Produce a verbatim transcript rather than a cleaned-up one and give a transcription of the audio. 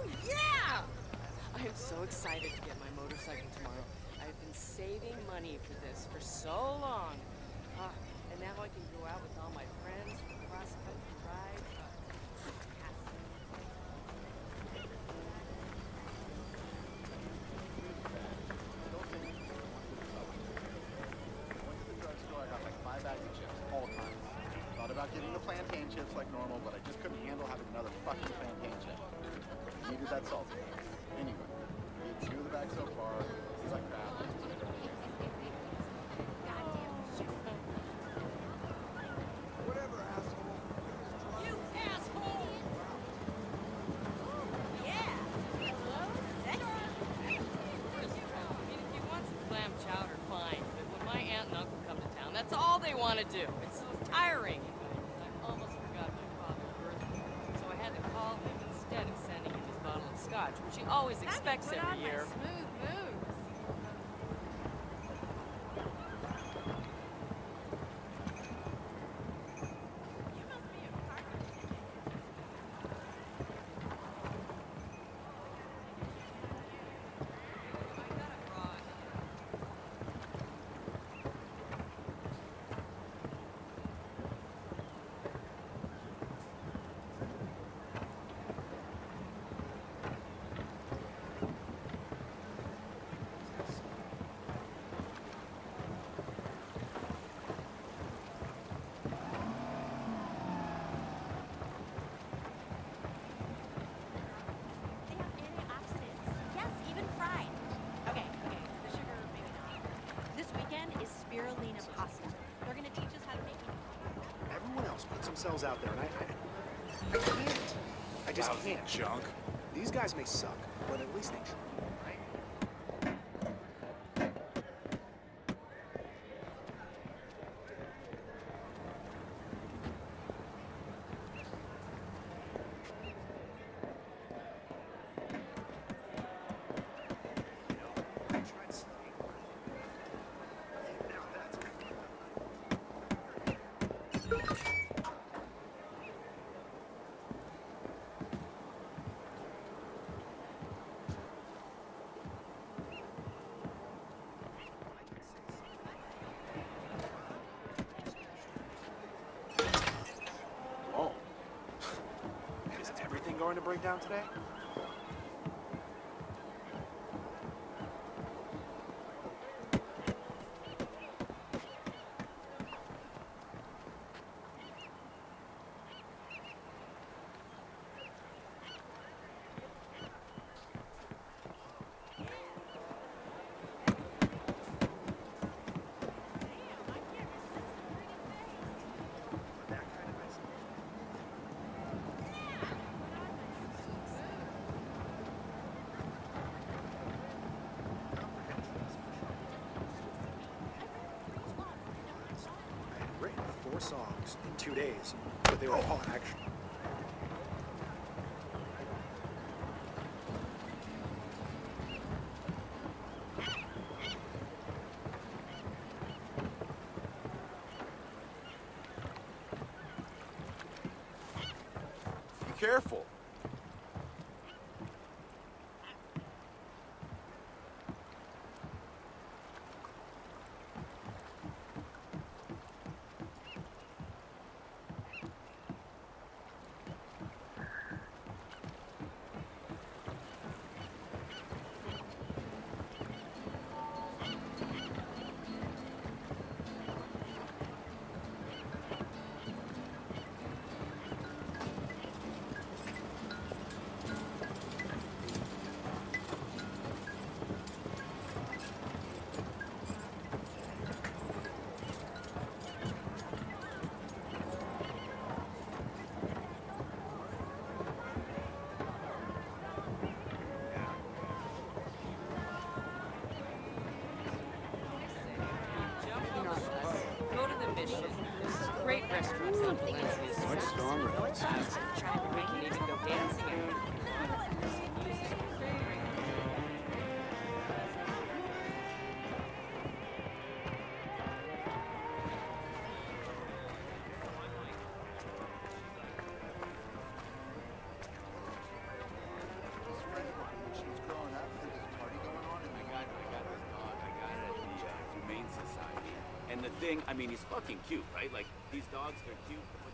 yeah! I am so excited to get my motorcycle tomorrow. I've been saving money for this for so long. Ah, and now I can go out with all my friends for cross-country rides. About getting the plantain chips like normal, but I just couldn't handle having another fucking plantain chip. Needed that salt. Anyway, we ate two of the bags so far. He's like crap. Whatever, asshole. You asshole! Yeah. Hello, sexy. I mean, if you want some clam chowder, fine. But when my aunt and uncle come to town, that's all they want to do. It's so tiring. Which he always expects every year. Smooth moves. You must be a partner. Themselves out there, and I, I, I can't. I just Lousy can't. Junk. These guys may suck, but at least they try. Going to break down today? Four songs in two days, but they were all action. Be careful. Great restaurants in Valencia. Much stronger. We can even go dancing. thing, I mean, he's fucking cute, right? Like, these dogs, they're cute.